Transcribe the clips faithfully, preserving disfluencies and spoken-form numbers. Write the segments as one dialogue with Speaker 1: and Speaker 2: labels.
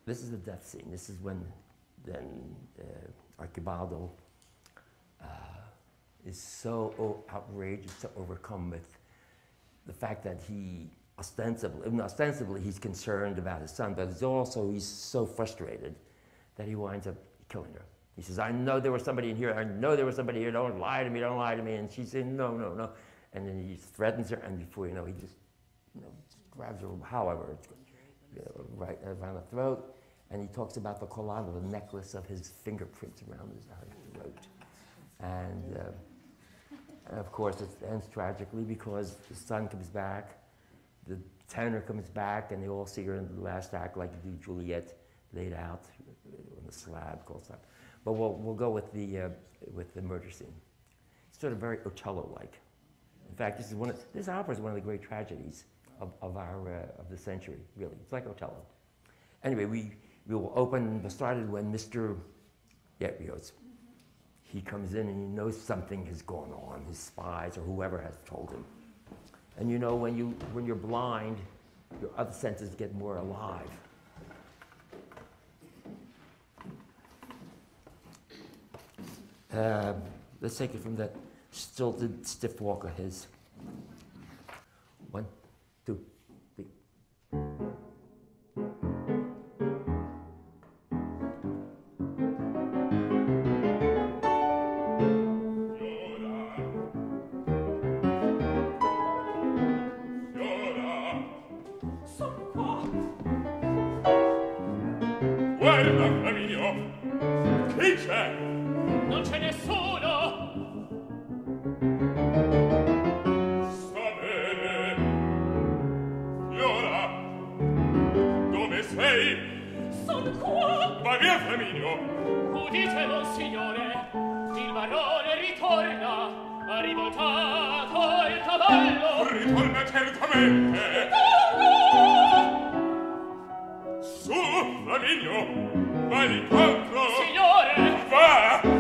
Speaker 1: this is the death scene. This is when then uh, Archibaldo uh, is so outraged, so overcome with the fact that he ostensibly, ostensibly he's concerned about his son, but it's also he's so frustrated that he winds up killing her. He says, I know there was somebody in here, I know there was somebody here, don't lie to me, don't lie to me. And she's saying, no, no, no. And then he threatens her, and before you know, he just, you know, grabs her, however, it's, you know, right around the throat. And he talks about the collar, the necklace of his fingerprints around his throat. And, uh, and of course, it ends tragically because the son comes back, the tenor comes back, and they all see her in the last act like the Juliet laid out on the slab, called slab. But we'll, we'll go with the, uh, with the murder scene. It's sort of very Otello-like. In fact, this is one of, this opera is one of the great tragedies of, of, our, uh, of the century, really. It's like Otello. Anyway, we, we will open, we started when Mister Yeah, he goes, he comes in and he knows something has gone on, his spies or whoever has told him. And you know, when, you, when you're blind, your other senses get more alive. Uh, let's take it from that stilted, stiff walk of his. One, two, three.
Speaker 2: Guarda, Flaminio! Chi c'è?
Speaker 3: Non c'è nessuno!
Speaker 2: Sta bene. Fiora! Dove sei?
Speaker 3: Son qua!
Speaker 2: Va via, Flaminio!
Speaker 3: Udite, monsignore, il barone ritorna, ha rivoltato il cavallo!
Speaker 2: Ritorna certamente!
Speaker 3: Ritorna!
Speaker 2: Su, Flaminio! Va incontro!
Speaker 3: Signore!
Speaker 2: Va!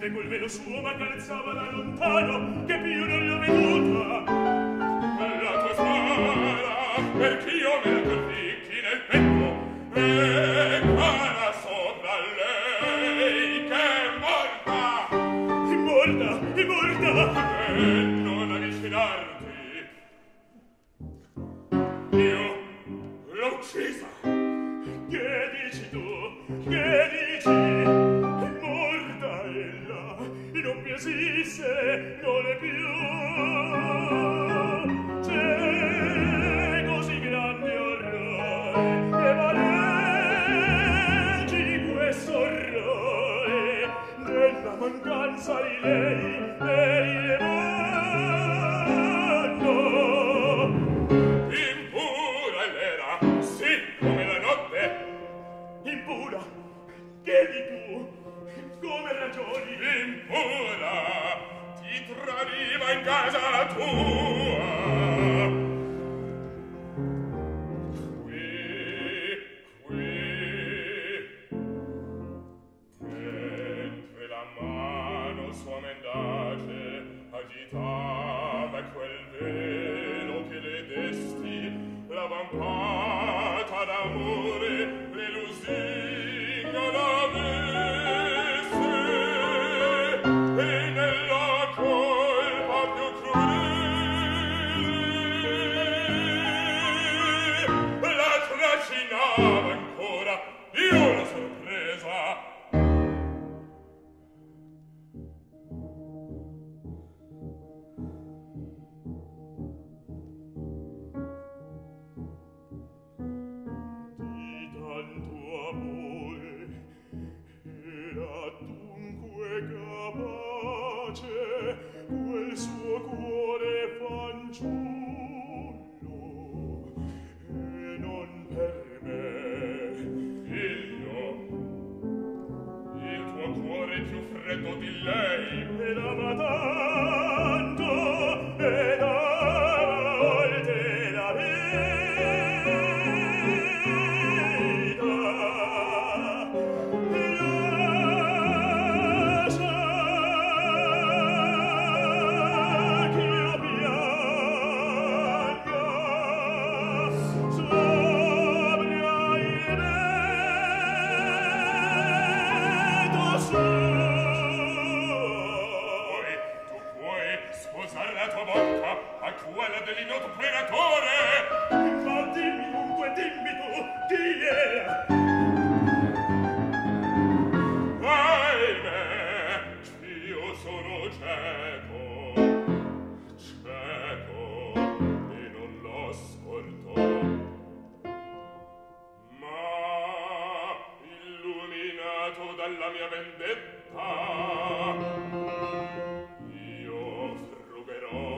Speaker 4: e col velo suo m'accarezzava da lontano, che più non l'ho veduta.
Speaker 2: La tua spada, perch'io me la conficchi nel petto, e cara sopra lei che è morta.
Speaker 4: È morta, è morta.
Speaker 2: E non avvicinarti. Io l'ho uccisa.
Speaker 4: Che dici tu? Che dici? È morta ella, e non più esiste, non è più. C'è così grande orrore, e valeggi questo orrore, nella mancanza di lei, lei le vanno.
Speaker 2: Impura l'era, sì, come la notte.
Speaker 4: Impura, che di tu? Come ragioni?
Speaker 2: Impura, ti tradiva in casa tua. Qui, qui, mentre la mano sua mendace agitava quel velo che le desti, la vampata d'amore, le lusinga l'avesse, e nella colpa più crudele la trascinava ancora. Io la sorpresa.
Speaker 4: Di tanto amore era dunque capace quel suo cuore fanciullo, e non per me.
Speaker 2: Il no, il tuo cuore più freddo di lei.
Speaker 4: E l'ama tanto, e l'ama oltre la vita, e lascia che io pianga sopra il letto suo.
Speaker 2: Poi tu puoi sposare la tua bocca a quella dell'ignoto pregatore.
Speaker 4: Ma dimmi dunque, dimmi tu, chi era?
Speaker 2: Ahimè, io sono cieco, cieco, e non lo sporto. Ma illuminato dalla mia vendetta, io frugherò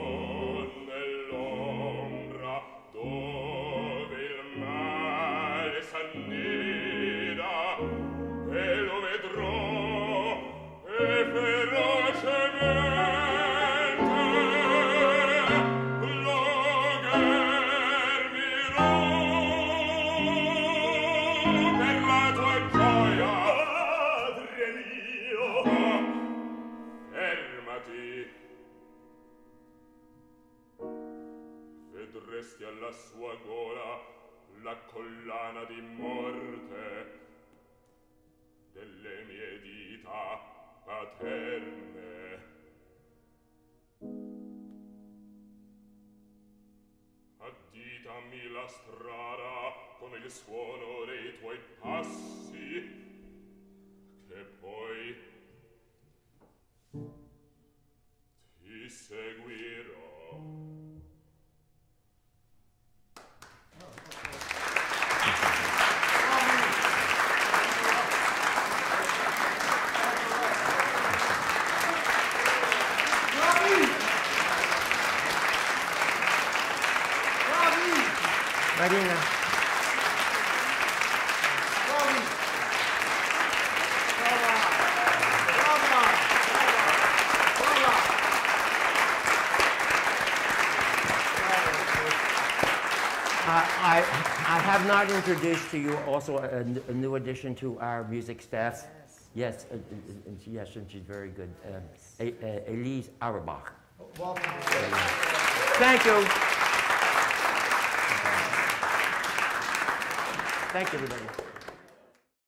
Speaker 2: nell'ombra dove il male s'annida, e lo vedrò, e ferocemente lo ghermirò per la tua gioia.
Speaker 4: Padre mio!
Speaker 2: Ah, fermati. Vedresti alla sua gola la collana di morte delle mie dita paterne. Additami la strada con il suono dei tuoi passi, che poi ti seguirò.
Speaker 1: Marina. I, I have not introduced to you also a, a new addition to our music staff.
Speaker 5: Yes.
Speaker 1: Yes, uh, uh, and she, yes, and she's very good. Um, A, uh, Elise Auerbach.
Speaker 5: Welcome.
Speaker 1: Thank you. Thank you, everybody.